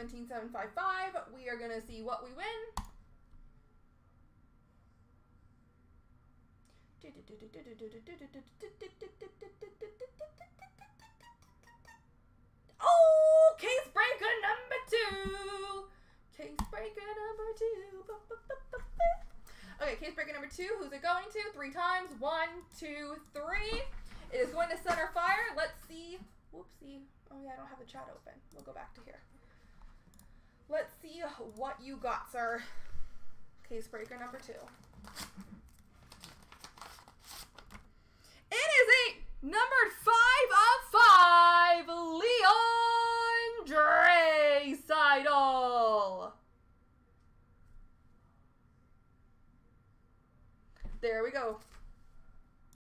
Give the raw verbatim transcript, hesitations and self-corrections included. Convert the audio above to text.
seventeen seven fifty-five. We are going to see what we win. Oh, case breaker number two. Case breaker number two. Okay, case breaker number two. Who's it going to? Three times. One, two, three. It is going to center fire. Let's see. Whoopsie. Oh yeah, I don't have the chat open. We'll go back to here. Let's see what you got, sir. Case breaker number two. It is a numbered five of five, Leon Draisaitl. There we go.